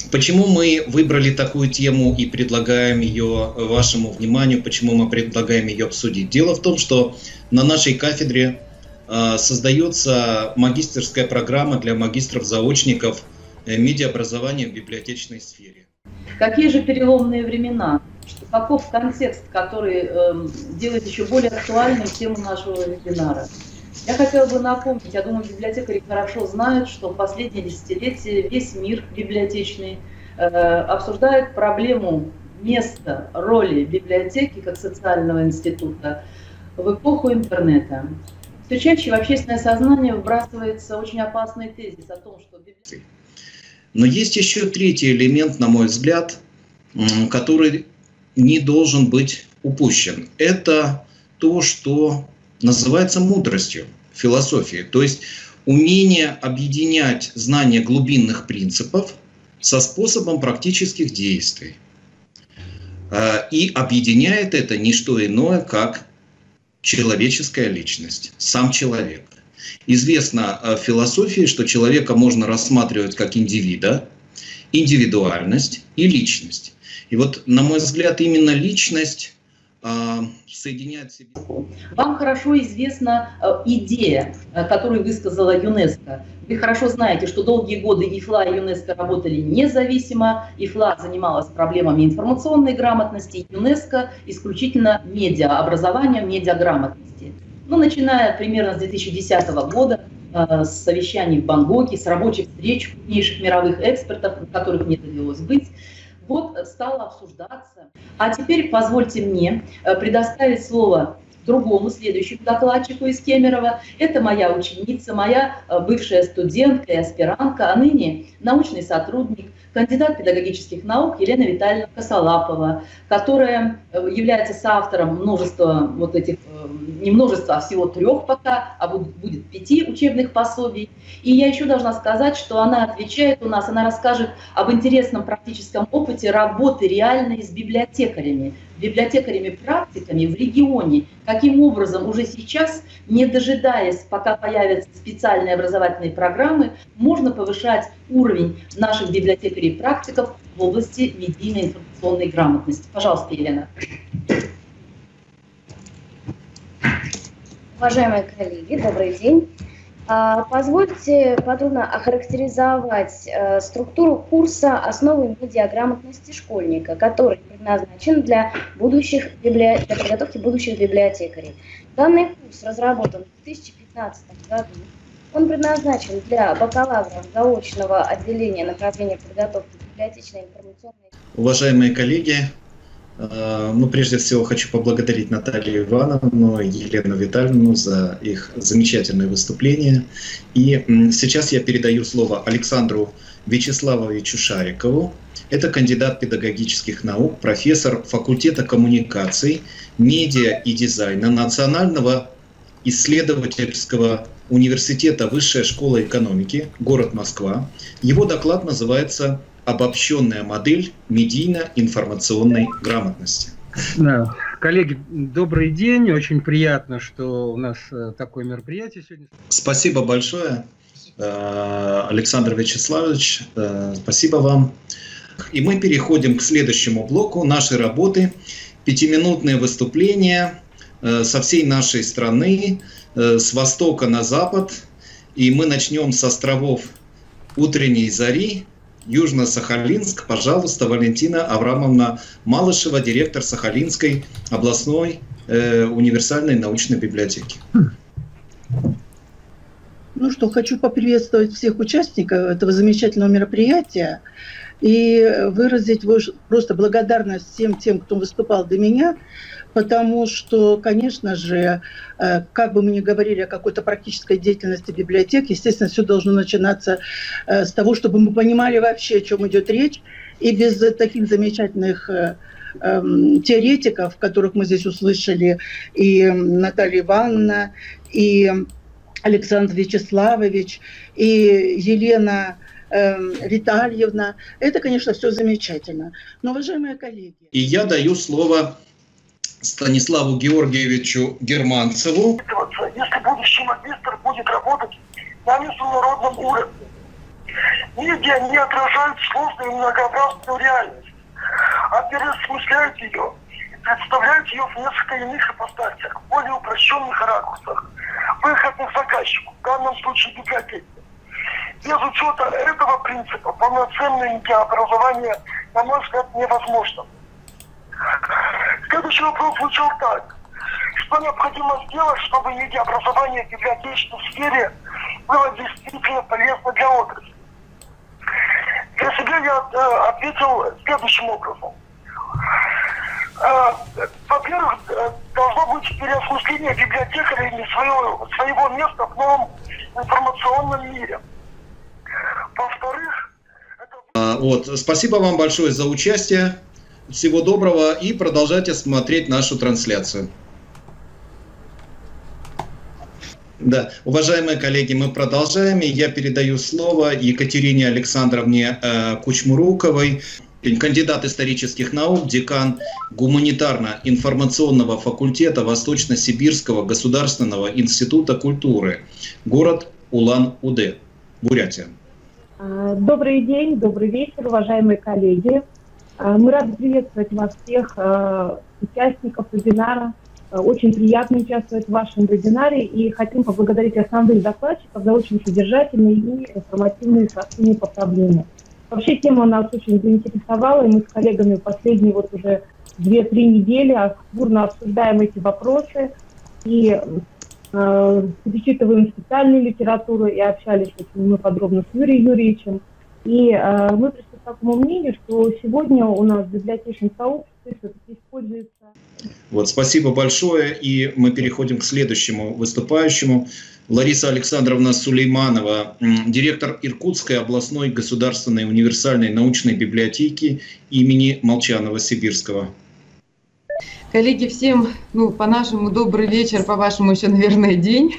Почему мы выбрали такую тему и предлагаем ее вашему вниманию, почему мы предлагаем ее обсудить? Дело в том, что на нашей кафедре создается магистерская программа для магистров-заочников медиаобразования в библиотечной сфере. Какие же переломные времена? Каков контекст, который делает еще более актуальной тему нашего вебинара? Я хотела бы напомнить, я думаю, библиотекари хорошо знают, что в последние десятилетия весь мир библиотечный обсуждает проблему места, роли библиотеки как социального института в эпоху интернета. Все чаще в общественное сознание вбрасывается очень опасный тезис о том, что библиотека... Но есть еще третий элемент, на мой взгляд, который не должен быть упущен. Это то, что называется мудростью философии, то есть умение объединять знания глубинных принципов со способом практических действий. И объединяет это не что иное, как человеческая личность, сам человек. Известно в философии, что человека можно рассматривать как индивида, индивидуальность и личность. И вот, на мой взгляд, именно личность соединяет в себе... Вам хорошо известна идея, которую высказала ЮНЕСКО. Вы хорошо знаете, что долгие годы ИФЛА и ЮНЕСКО работали независимо. ИФЛА занималась проблемами информационной грамотности, ЮНЕСКО исключительно медиаобразованием, медиаграмотности. Но начиная примерно с 2010 года, с совещаний в Бангкоке, с рабочих встреч крупнейших мировых экспертов, которых мне довелось быть, вот стало обсуждаться. А теперь позвольте мне предоставить слово другому, следующему докладчику из Кемерово. Это моя ученица, моя бывшая студентка и аспирантка, а ныне научный сотрудник, кандидат педагогических наук Елена Витальевна Косолапова, которая является соавтором множества вот этих, не множества, а всего 3 пока, а будет 5 учебных пособий. И я еще должна сказать, что она отвечает у нас, она расскажет об интересном практическом опыте работы реальной с библиотекарями-практиками в регионе, каким образом уже сейчас, не дожидаясь, пока появятся специальные образовательные программы, можно повышать уровень наших библиотекарей-практиков в области медийной информационной грамотности. Пожалуйста, Елена. Уважаемые коллеги, добрый день. Позвольте подробно охарактеризовать структуру курса «Основы медиаграмотности школьника», который предназначен для подготовки будущих библиотекарей. Данный курс разработан в 2015 году. Он предназначен для бакалавров заочного отделения направления подготовки библиотечной информационной. Уважаемые коллеги, прежде всего хочу поблагодарить Наталью Ивановну и Елену Витальевну за их замечательное выступление. И сейчас я передаю слово Александру Вячеславовичу Шарикову. Это кандидат педагогических наук, профессор факультета коммуникаций, медиа и дизайна Национального исследовательского университета Высшая школа экономики, город Москва. Его доклад называется «Обобщенная модель медийно-информационной грамотности». Да. Коллеги, добрый день. Очень приятно, что у нас такое мероприятие сегодня. Спасибо большое, Александр Вячеславович. Спасибо вам. И мы переходим к следующему блоку нашей работы. 5-минутные выступления со всей нашей страны, с востока на запад. И мы начнем с островов Утренней зари, Южно-Сахалинск. Пожалуйста, Валентина Аврамовна Малышева, директор Сахалинской областной универсальной научной библиотеки. Ну что, хочу поприветствовать всех участников этого замечательного мероприятия и выразить просто благодарность всем тем, кто выступал до меня, потому что, конечно же, как бы мы ни говорили о какой-то практической деятельности библиотек, естественно, все должно начинаться с того, чтобы мы понимали вообще, о чем идет речь, и без таких замечательных теоретиков, которых мы здесь услышали, и Наталья Ивановна, и Александр Вячеславович, и Елена Витальевна. Это, конечно, все замечательно. Но, уважаемые коллеги... И я даю слово Станиславу Георгиевичу Германцеву. Если будущий магистр будет работать на международном уровне, Медиа не отражают сложную и многообразную реальность, а переосмысляют ее и представляют ее в несколько иных ипостасях, более упрощенных ракурсах, выходных заказчику, в данном случае библиотеки. Без учета этого принципа полноценное медиаобразование, на мой взгляд, невозможно. Следующий вопрос звучал так. Что необходимо сделать, чтобы медиаобразование в библиотечной сфере было действительно полезно для отрасли? Для себя я ответил следующим образом. Во-первых, должно быть переосмысление библиотекарями своего места в новом информационном мире. Во-вторых, это... Спасибо вам большое за участие. Всего доброго и продолжайте смотреть нашу трансляцию. Да, уважаемые коллеги, мы продолжаем. Я передаю слово Екатерине Александровне Кучмуруковой, кандидат исторических наук, декан гуманитарно-информационного факультета Восточно-Сибирского государственного института культуры, город Улан-Удэ, Бурятия. Добрый день, добрый вечер, уважаемые коллеги. Мы рады приветствовать вас всех, участников вебинара. Очень приятно участвовать в вашем вебинаре и хотим поблагодарить основных докладчиков за очень содержательные и информативные сообщения по проблеме. Вообще тема нас очень заинтересовала, и мы с коллегами последние уже 2-3 недели бурно обсуждаем эти вопросы и перечитываем специальную литературу и общались очень подробно с Юрием Юрьевичем. И мы пришли к такому мнению, что сегодня у нас в библиотечном сообществе все-таки используется... Спасибо большое, и мы переходим к следующему выступающему. Лариса Александровна Сулейманова, директор Иркутской областной государственной универсальной научной библиотеки имени Молчанова-Сибирского. Коллеги, всем, по-нашему, добрый вечер, по-вашему еще, наверное, день.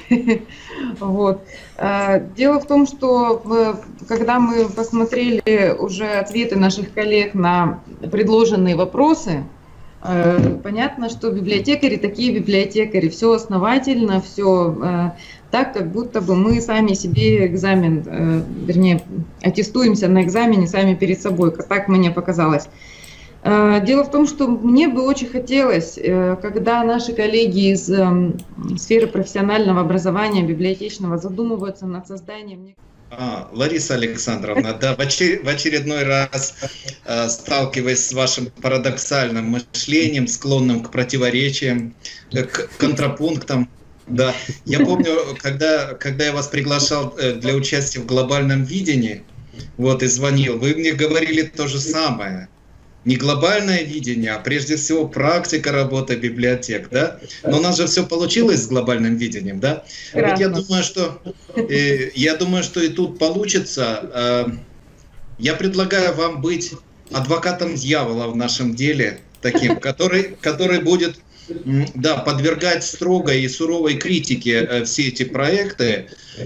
Дело в том, что когда мы посмотрели уже ответы наших коллег на предложенные вопросы, понятно, что библиотекари такие библиотекари, все основательно, все так, как будто бы мы сами себе экзамен, аттестуемся на экзамене сами перед собой, так мне показалось. Дело в том, что мне бы очень хотелось, когда наши коллеги из сферы профессионального образования, библиотечного, задумываются над созданием... Лариса Александровна, да, в очередной раз сталкиваясь с вашим парадоксальным мышлением, склонным к противоречиям, к контрапунктам. Да, я помню, когда я вас приглашал для участия в глобальном видении, и звонил, вы мне говорили то же самое. Не глобальное видение, а прежде всего практика работы библиотек, да? Но у нас же все получилось с глобальным видением, да? Я думаю, что и тут получится. Я предлагаю вам быть адвокатом дьявола в нашем деле, таким, который будет подвергать строгой и суровой критике все эти проекты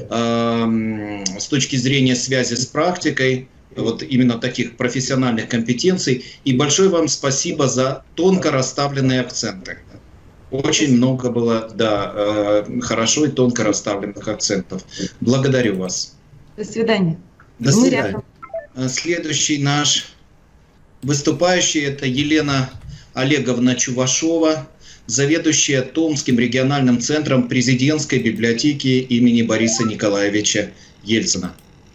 с точки зрения связи с практикой, именно таких профессиональных компетенций. И большое вам спасибо за тонко расставленные акценты. Очень много было, хорошо и тонко расставленных акцентов. Благодарю вас. До свидания. До свидания. Следующий наш выступающий — это Елена Олеговна Чувашова, заведующая Томским региональным центром президентской библиотеки имени Бориса Николаевича Ельцина.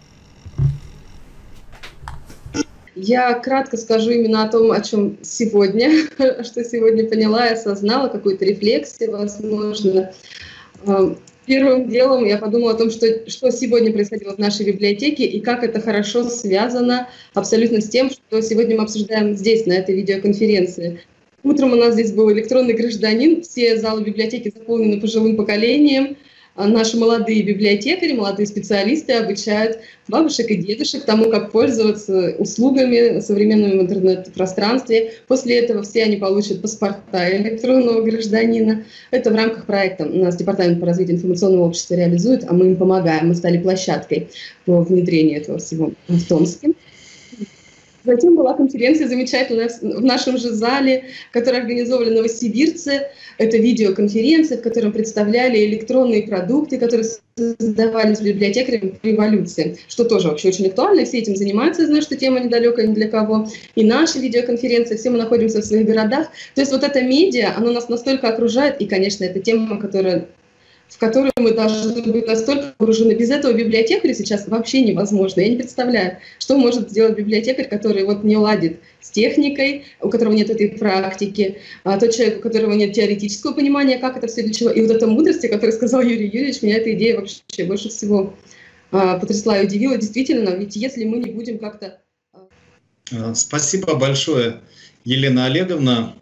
Я кратко скажу именно о том, о чем сегодня, что сегодня поняла и осознала, какую-то рефлексию, возможно. Первым делом я подумала о том, что сегодня происходило в нашей библиотеке и как это хорошо связано абсолютно с тем, что сегодня мы обсуждаем здесь, на этой видеоконференции. Утром у нас здесь был электронный гражданин, все залы библиотеки заполнены пожилым поколением. Наши молодые библиотекари, молодые специалисты обучают бабушек и дедушек тому, как пользоваться услугами современного в интернет-пространстве. После этого все они получат паспорта электронного гражданина. Это в рамках проекта у нас Департамент по развитию информационного общества реализует, а мы им помогаем. Мы стали площадкой по внедрению этого всего в Томске. Затем была конференция замечательная в нашем же зале, которую организовали новосибирцы. Это видеоконференция, в которой представляли электронные продукты, которые создавались библиотекарями в революции, что тоже вообще очень актуально, и все этим занимаются, я знаю, что тема недалекая ни для кого. И наши видеоконференции, все мы находимся в своих городах. То есть вот это медиа, оно нас настолько окружает, и, конечно, это тема, в которую мы должны быть настолько погружены. Без этого библиотекаря сейчас вообще невозможно. Я не представляю, что может сделать библиотекарь, который вот не ладит с техникой, у которого нет этой практики, тот человек, у которого нет теоретического понимания, как это все для чего. И вот эта мудрость, о которой сказал Юрий Юрьевич, меня эта идея вообще больше всего потрясла и удивила. Действительно, ведь если мы не будем как-то... Спасибо большое, Елена Олеговна.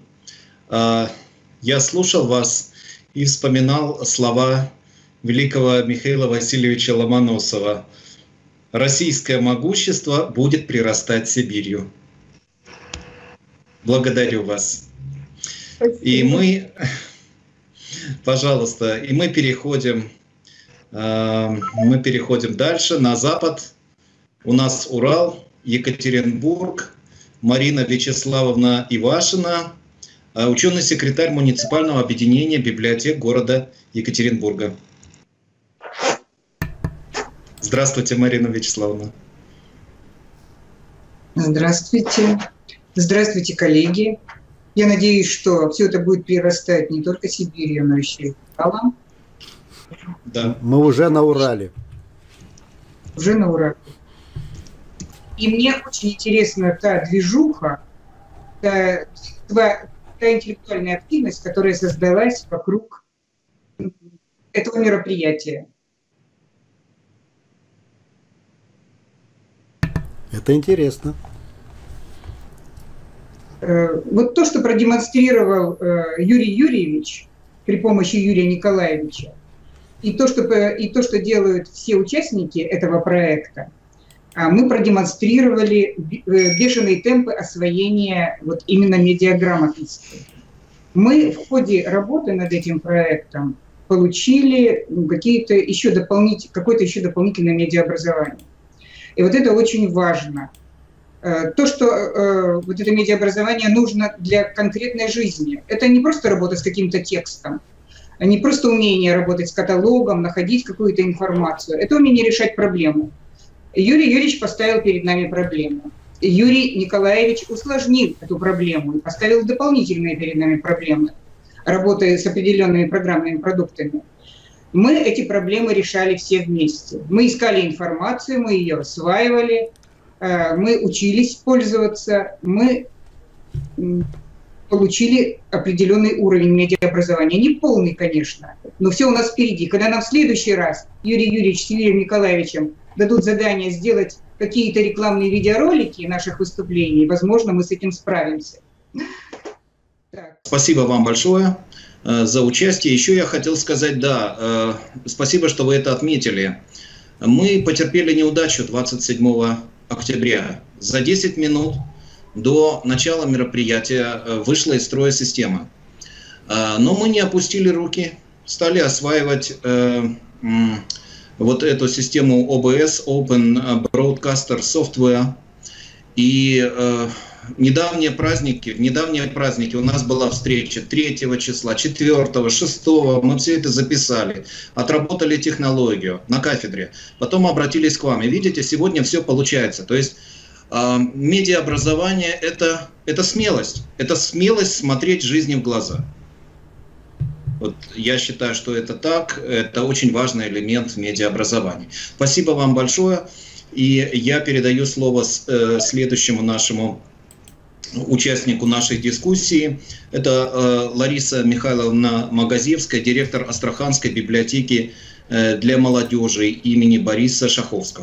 Я слушал вас и вспоминал слова великого Михаила Васильевича Ломоносова: «Российское могущество будет прирастать Сибирью». Благодарю вас. Спасибо. И мы, пожалуйста, и мы переходим дальше на запад. У нас Урал, Екатеринбург, Марина Вячеславовна Ивашина, ученый-секретарь муниципального объединения библиотек города Екатеринбурга. Здравствуйте, Марина Вячеславовна. Здравствуйте. Здравствуйте, коллеги. Я надеюсь, что все это будет прирастать не только Сибирью, но еще и Уралом. Да. Мы уже на Урале. Уже на Урале. И мне очень интересна та движуха, та интеллектуальная активность, которая создалась вокруг этого мероприятия. Это интересно. Вот то, что продемонстрировал Юрий Юрьевич при помощи Юрия Николаевича, и то, что делают все участники этого проекта, мы продемонстрировали бешеные темпы освоения вот именно медиаграмотности. Мы в ходе работы над этим проектом получили какое-то еще дополнительное медиаобразование. И вот это очень важно. То, что вот это медиаобразование нужно для конкретной жизни. Это не просто работа с каким-то текстом, не просто умение работать с каталогом, находить какую-то информацию. Это умение решать проблемы. Юрий Юрьевич поставил перед нами проблему. Юрий Николаевич усложнил эту проблему и поставил дополнительные перед нами проблемы, работая с определенными программными продуктами. Мы эти проблемы решали все вместе. Мы искали информацию, мы ее осваивали, мы учились пользоваться, мы получили определенный уровень медиаобразования. Не полный, конечно, но все у нас впереди. Когда нам в следующий раз Юрий Юрьевич с Юрием Николаевичем дадут задание сделать какие-то рекламные видеоролики наших выступлений, возможно, мы с этим справимся. Спасибо вам большое за участие. Еще я хотел сказать, спасибо, что вы это отметили. Мы потерпели неудачу 27 октября. За 10 минут до начала мероприятия вышла из строя система. Но мы не опустили руки, стали осваивать вот эту систему OBS, Open Broadcaster Software. И в недавние праздники у нас была встреча 3 числа, 4, 6, мы все это записали, отработали технологию на кафедре, потом обратились к вам. И видите, сегодня все получается. То есть медиаобразование это смелость смотреть жизни в глаза. Вот я считаю, что это так, это очень важный элемент медиаобразования. Спасибо вам большое, и я передаю слово следующему нашему участнику нашей дискуссии. Это Лариса Михайловна Магазевская, директор Астраханской библиотеки для молодежи имени Бориса Шаховского.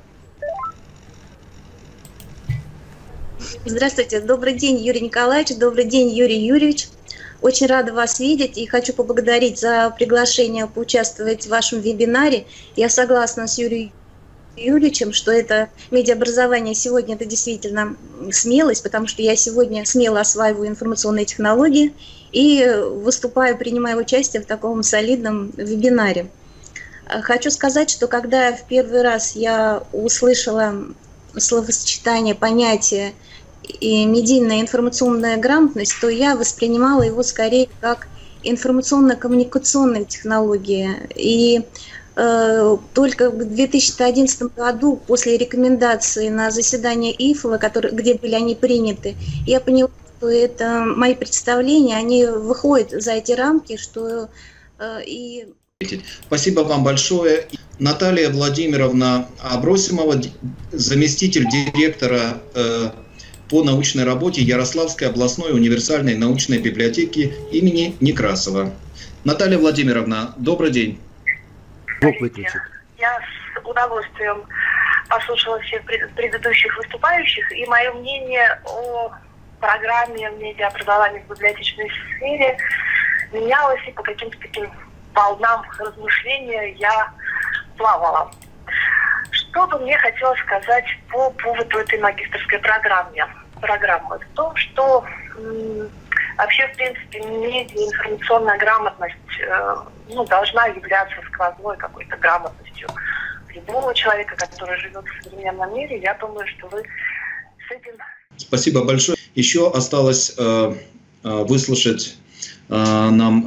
Здравствуйте, добрый день, Юрий Николаевич, добрый день, Юрий Юрьевич. Очень рада вас видеть и хочу поблагодарить за приглашение поучаствовать в вашем вебинаре. Я согласна с Юрием Юрьевичем, что это медиаобразование сегодня это действительно смелость, потому что я сегодня смело осваиваю информационные технологии и принимаю участие в таком солидном вебинаре. Хочу сказать, что когда в первый раз я услышала словосочетание, понятие и медийная информационная грамотность, то я воспринимала его скорее как информационно-коммуникационные технологии. И только в 2011 году, после рекомендации на заседании ИФЛа, где были они приняты, я поняла, что это мои представления, они выходят за эти рамки, что и... Спасибо вам большое. Наталья Владимировна Абросимова, заместитель директора по научной работе Ярославской областной универсальной научной библиотеки имени Некрасова. Наталья Владимировна, добрый день. Я с удовольствием послушала всех предыдущих выступающих, и мое мнение о программе медиаобразования в библиотечной сфере менялось, и по каким-то таким волнам размышления я плавала. Что бы мне хотелось сказать по поводу этой магистерской программы? В том, что вообще, в принципе, медиа-информационная грамотность должна являться сквозной какой-то грамотностью любого человека, который живет в современном мире. Я думаю, что вы с этим... Спасибо большое. Еще осталось выслушать нам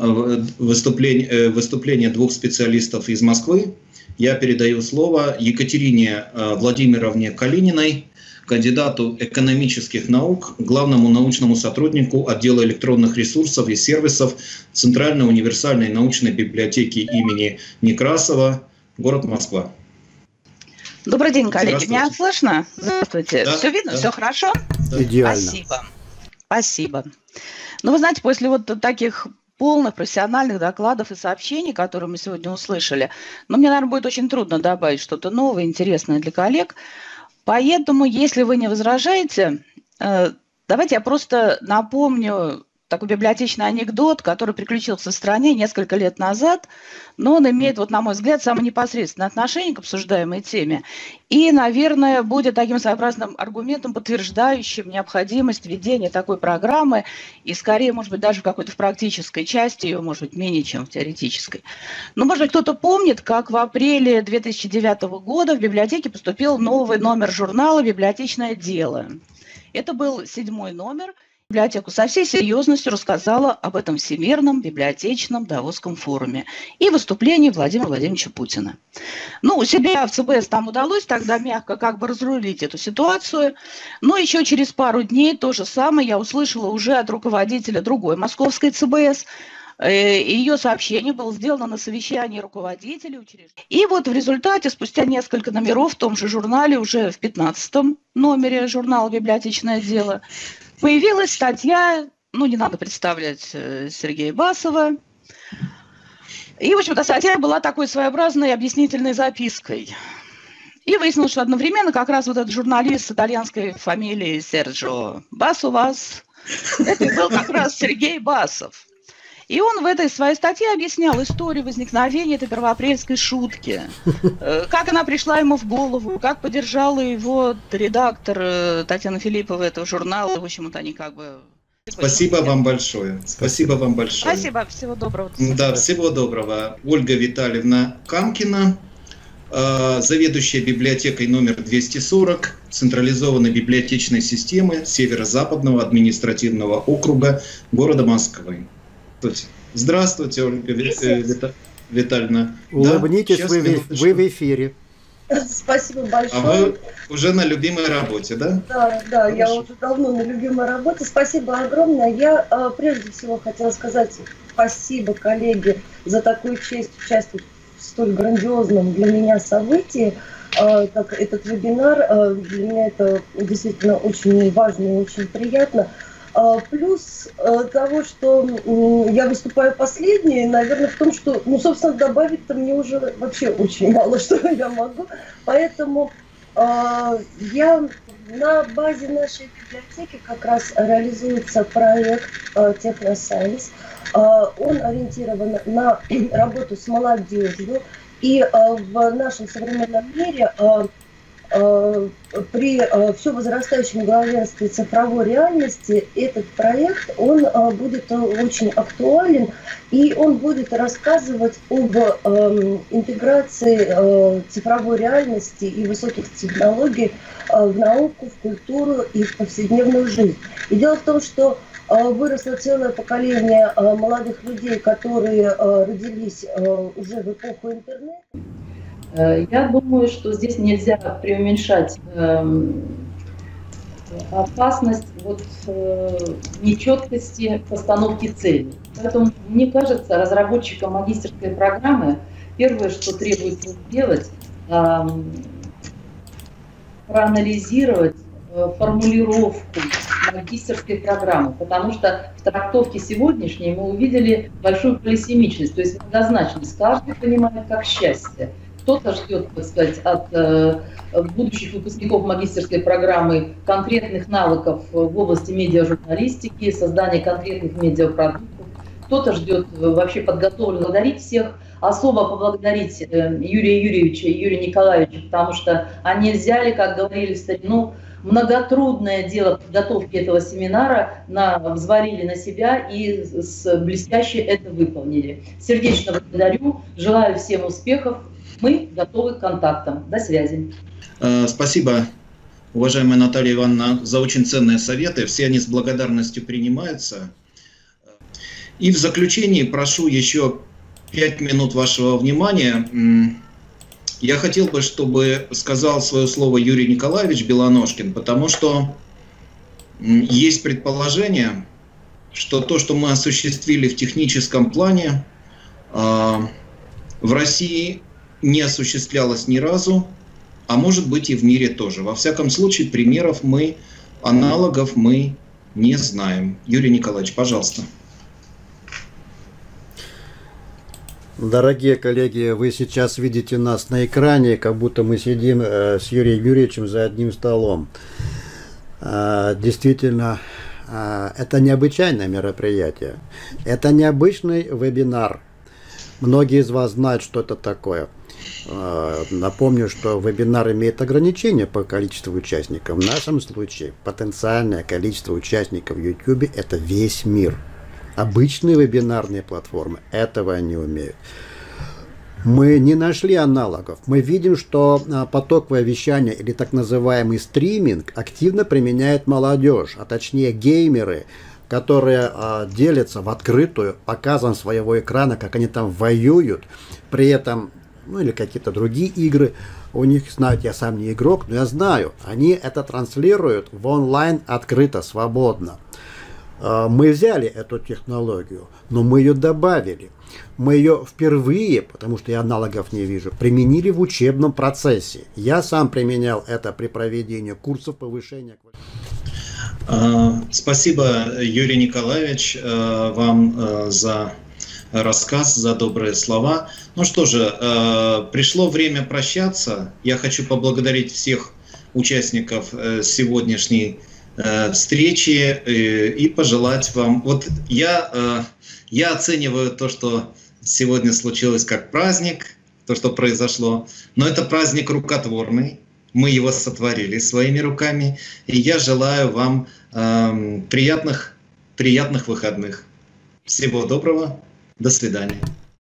выступление двух специалистов из Москвы. Я передаю слово Екатерине Владимировне Калининой, кандидату экономических наук, главному научному сотруднику отдела электронных ресурсов и сервисов Центральной универсальной научной библиотеки имени Некрасова, город Москва. Добрый день, коллеги. Меня слышно? Здравствуйте. Да, все видно? Да. Все хорошо? Да. Идеально. Спасибо. Спасибо. Ну, вы знаете, после вот таких полных профессиональных докладов и сообщений, которые мы сегодня услышали, мне, наверное, будет очень трудно добавить что-то новое, интересное для коллег. Поэтому, если вы не возражаете, давайте я просто напомню такой библиотечный анекдот, который приключился в стране несколько лет назад, но он имеет, на мой взгляд, самое непосредственное отношение к обсуждаемой теме и, наверное, будет таким своеобразным аргументом, подтверждающим необходимость введения такой программы и, скорее, может быть, даже в какой-то практической части ее, может быть, менее, чем в теоретической. Но, может быть, кто-то помнит, как в апреле 2009 года в библиотеке поступил новый номер журнала «Библиотечное дело». Это был 7-й номер. Библиотеку со всей серьезностью рассказала об этом Всемирном библиотечном Давосском форуме и выступлении Владимира Владимировича Путина. У себя в ЦБС там удалось тогда мягко разрулить эту ситуацию, но еще через пару дней то же самое я услышала уже от руководителя другой московской ЦБС. Ее сообщение было сделано на совещании руководителей учреждений. И вот в результате, спустя несколько номеров в том же журнале, уже в 15-м номере журнала «Библиотечное дело», появилась статья, не надо представлять Сергея Басова. И, в общем-то, статья была такой своеобразной объяснительной запиской. И выяснилось, что одновременно как раз вот этот журналист с итальянской фамилией Серджио Басовас, это был как раз Сергей Басов. И он в этой своей статье объяснял историю возникновения этой первоапрельской шутки, как она пришла ему в голову, как поддержала его редактор Татьяна Филиппова этого журнала. В общем, они Спасибо вам большое. Спасибо вам большое. Спасибо, всего доброго. Да, всего доброго. Ольга Витальевна Камкина, заведующая библиотекой номер 240 централизованной библиотечной системы Северо-Западного административного округа города Москвы. Здравствуйте, Ольга Витальевна. Улыбнитесь, да, вы в эфире. Спасибо большое. А вы уже на любимой работе, да? Да, я уже давно на любимой работе. Спасибо огромное. Я прежде всего хотела сказать спасибо, коллеги, за такую честь участвовать в столь грандиозном для меня событии, как этот вебинар. Для меня это действительно очень важно и очень приятно. Плюс того, что я выступаю последней, наверное, в том, что, собственно, добавить-то мне уже вообще очень мало что я могу. Поэтому я на базе нашей библиотеки как раз реализуется проект «Техносайенс». Он ориентирован на работу с молодежью. И в нашем современном мире при все возрастающем главенстве цифровой реальности этот проект, он будет очень актуален, и он будет рассказывать об интеграции цифровой реальности и высоких технологий в науку, в культуру и в повседневную жизнь. И дело в том, что выросло целое поколение молодых людей, которые родились уже в эпоху интернета. Я думаю, что здесь нельзя преуменьшать опасность нечеткости постановки целей. Поэтому, мне кажется, разработчикам магистерской программы первое, что требуется сделать, проанализировать формулировку магистерской программы, потому что в трактовке сегодняшней мы увидели большую полисемичность, то есть многозначность. Каждый понимает как счастье. Кто-то ждет, так сказать, от будущих выпускников магистерской программы конкретных навыков в области медиажурналистики, создания конкретных медиапродуктов. Кто-то ждет вообще подготовленных. Благодарить всех, особо поблагодарить Юрия Юрьевича и Юрия Николаевича, потому что они взяли, как говорили в старину, многотрудное дело подготовки этого семинара, взвалили на себя и блестяще это выполнили. Сердечно благодарю, желаю всем успехов. Мы готовы к контактам. До связи. Спасибо, уважаемая Наталья Ивановна, за очень ценные советы. Все они с благодарностью принимаются. И в заключении прошу еще 5 минут вашего внимания. Я хотел бы, чтобы сказал свое слово Юрий Николаевич Белоножкин, потому что есть предположение, что то, что мы осуществили в техническом плане, в России не осуществлялось ни разу, а может быть и в мире тоже. Во всяком случае, аналогов мы не знаем. Юрий Николаевич, пожалуйста. Дорогие коллеги, вы сейчас видите нас на экране, как будто мы сидим с Юрием Юрьевичем за одним столом. Действительно, это необычайное мероприятие. Это необычный вебинар. Многие из вас знают, что это такое. Напомню, что вебинар имеет ограничения по количеству участников. В нашем случае потенциальное количество участников в YouTube – это весь мир. Обычные вебинарные платформы этого не умеют. Мы не нашли аналогов. Мы видим, что потоковое вещание или так называемый стриминг активно применяет молодежь, а точнее геймеры, которые делятся в открытую показом своего экрана, как они там воюют, при этом, или какие-то другие игры. У них, знаете, я сам не игрок, но я знаю, они это транслируют в онлайн открыто, свободно. Мы взяли эту технологию, но мы ее добавили. Мы ее впервые, потому что я аналогов не вижу, применили в учебном процессе. Я сам применял это при проведении курсов повышения квалификации. Спасибо, Юрий Николаевич, вам за рассказ, за добрые слова. Ну что же, пришло время прощаться. Я хочу поблагодарить всех участников сегодняшней встречи и пожелать вам. Вот я оцениваю то, что сегодня случилось, как праздник, то, что произошло, но это праздник рукотворный. Мы его сотворили своими руками, и я желаю вам приятных выходных. Всего доброго, до свидания.